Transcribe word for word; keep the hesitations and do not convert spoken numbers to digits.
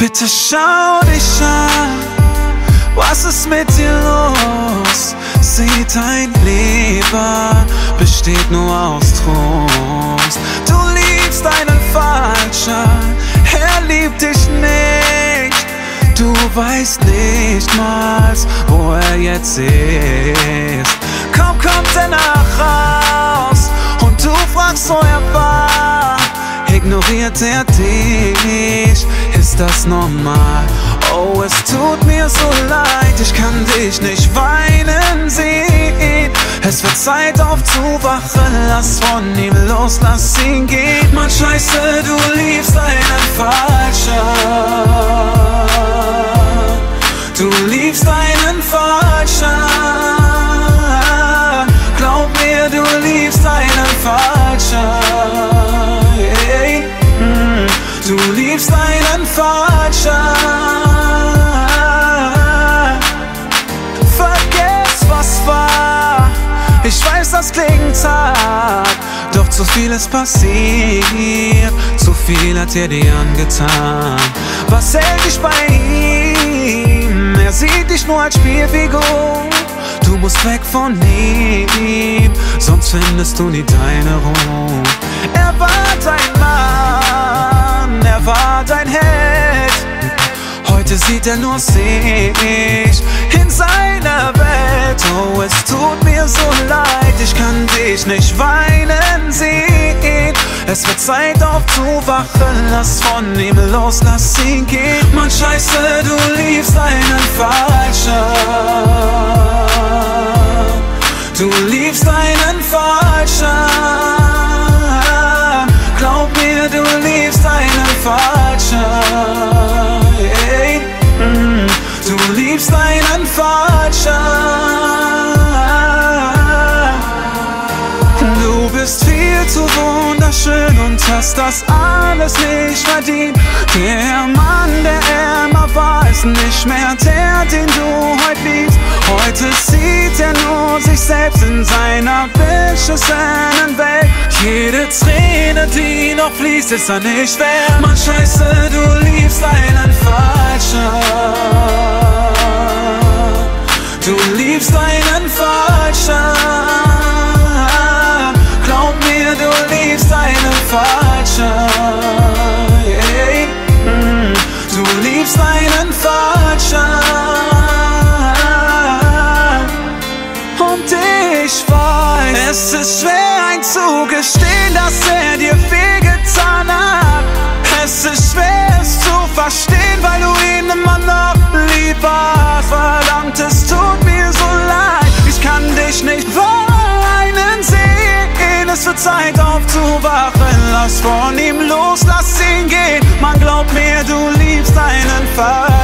Bitte schau dich an, was ist mit dir los? Sieh, dein Leben besteht nur aus Trost. Du liebst einen Falschen, er liebt dich nicht. Du weißt nicht mal, wo er jetzt ist. Kaum kommt er nach raus und du fragst, wo er war, ignoriert er dich. Ist das normal? Oh, es tut mir so leid, ich kann dich nicht weinen sehen. Es wird Zeit aufzuwachen, lass von ihm los, lass ihn gehen. Mann, scheiße, du liebst einen Falschen. Du liebst einen Falschen. Glaub mir, du liebst einen Falschen. Hey. Mm. Du liebst einen Falschen. Vergiss, was war. Ich weiß, das klingt hart, doch zu viel ist passiert. Zu viel hat er dir angetan. Was hält dich bei ihm? Er sieht dich nur als Spielfigur. Du musst weg von ihm, sonst findest du nie deine Ruhe. Er war dein Mann, er war dein Held. Heute sieht er nur sich in seiner Welt. Oh, es tut mir so leid, ich kann dich nicht weinen sehen. Es wird Zeit aufzuwachen, lass von ihm los, lass ihn gehen. Mann, scheiße, du liebst einen Falschen. Du liebst einen Falschen. Glaub mir, du liebst einen Falschen. Hey. Mm. Du liebst einen Falschen. Du bist viel zu wunderschön und hast das alles nicht verdient. Der Mann, der er immer war, ist nicht mehr der, den du heute liebst. Heute sieht er nur sich selbst in seiner beschissenen Welt. Jede Träne, die noch fließt, ist er nicht wert. Mann, scheiße, du liebst einen Falschen. Du liebst einen Falschen. Glaub mir, du liebst einen Falschen. Hey. Mm. Du liebst einen Falschen. Und ich weiß, es ist schwer einzugestehen, dass er dir wehgetan hat. Es ist schwer, es zu verstehen, weil du ihn immer noch lieb hast. Verdammt, es tut mir so leid, ich kann dich nicht weinen sehen. Es wird Zeit aufzuwachen, lass von ihm los, lass ihn gehen. Man glaubt mir, du liebst einen Fall.